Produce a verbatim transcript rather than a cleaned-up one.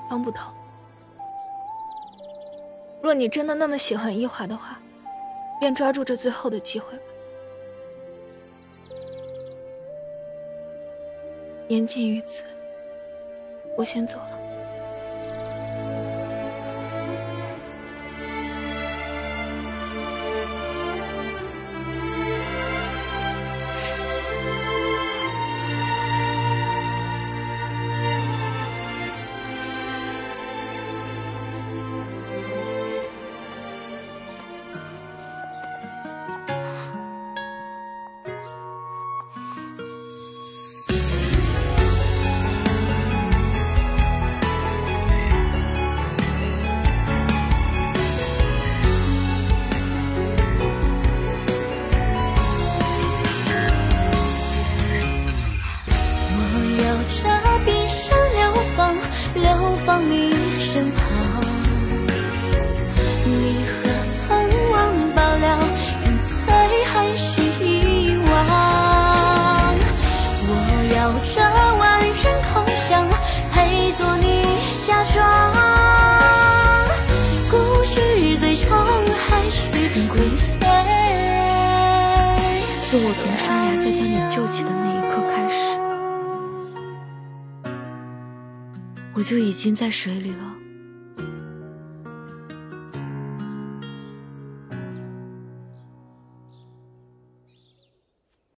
方不同。若你真的那么喜欢一华的话，便抓住这最后的机会吧。言尽于此，我先走了。 流放你身旁，你何曾忘保留原罪还是遗忘？我要这万人空巷陪作你下妆，故事最终还是归飞。 自我从山崖再将你救起的那一刻开始，我就已经在水里了。